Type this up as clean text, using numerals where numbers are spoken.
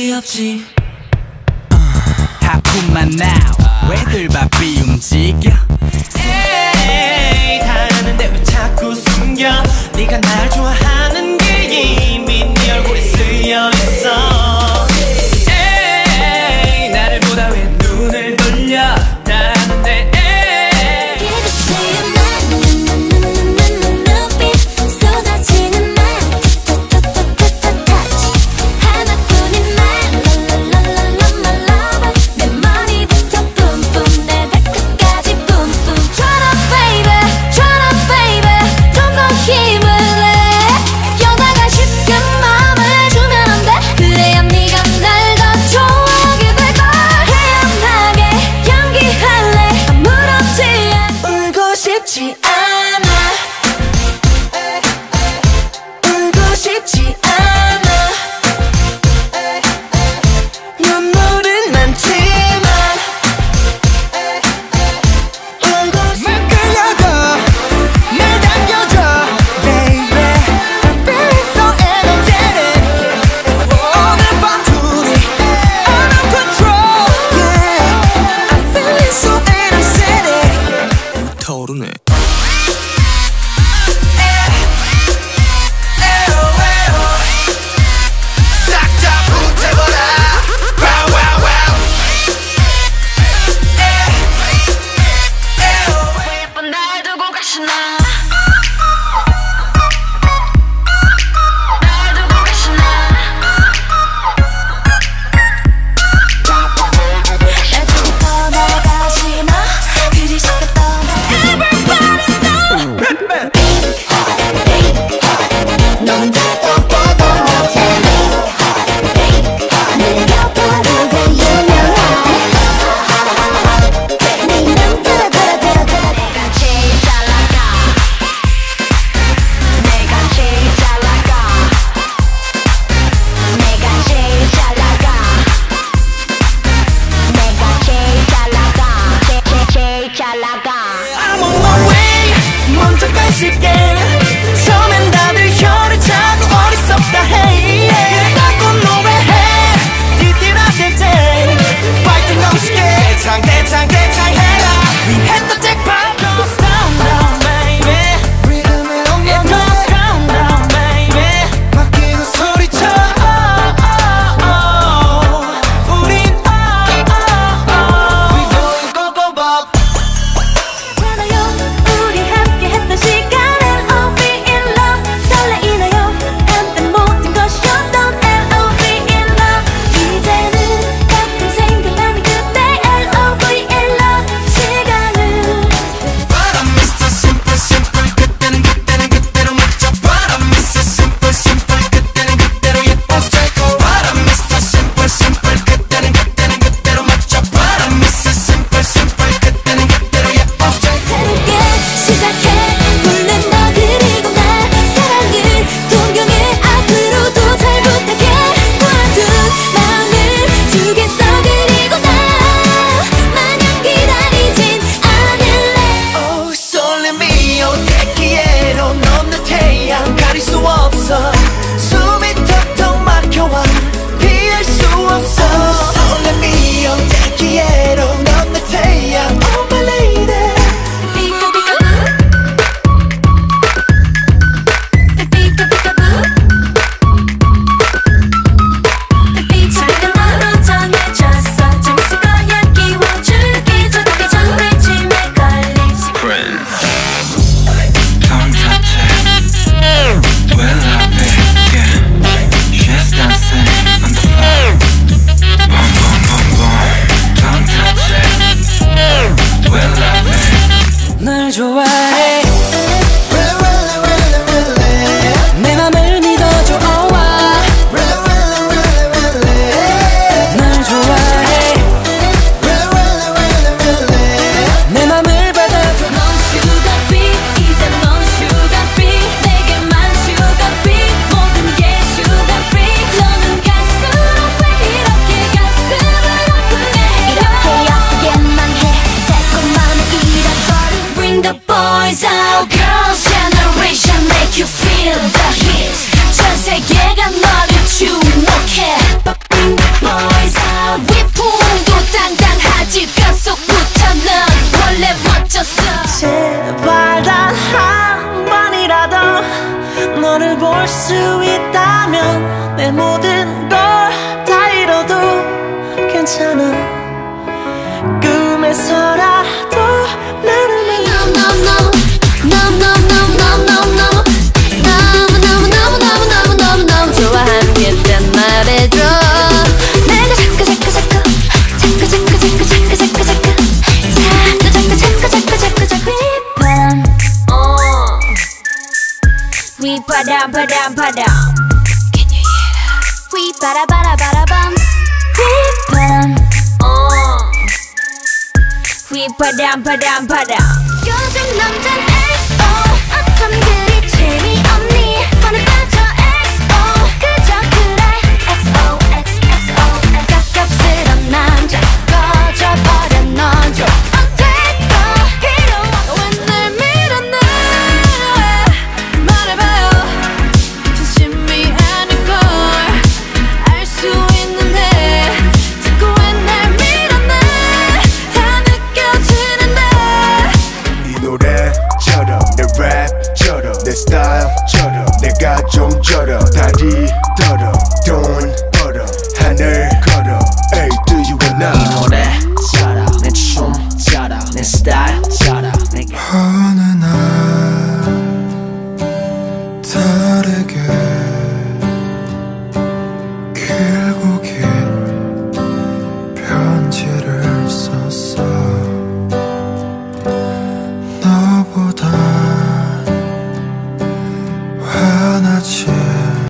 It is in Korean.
없지 하품만 now 왜들 바삐 움직여 에이 다 아는데 왜 자꾸 숨겨 네가 날 좋아하는 게 이미 네 얼굴에 쓰여있어 에이 나를 보다 왜 눈을 돌려 다 아는데 padam padam padam. Can you hear that? We bada bada bada bum. We padam. We padam padam padam. 요즘 남잔 XO 어쩜 그리 재미없니 뻔히 빠져 XO 그저 그래 XO XXO 갑갑스런 남자 꺼져버려 넌 좀 어때도 필요 없어 왜 날 밀어내 말해봐요 진심이 아닌 걸 알 수 있는데 자꾸 왜 날 밀어내 다 느껴지는데 이 노래처럼 내 랩처럼 내 스타일처럼 내가 좀 절어 다리 떨어 돈 벌어 하늘 걸어 Hey do you wanna 이 노래처럼 내 춤처럼 내 스타일처럼 내가 어느 날 다르게 길고 긴 편지를 썼어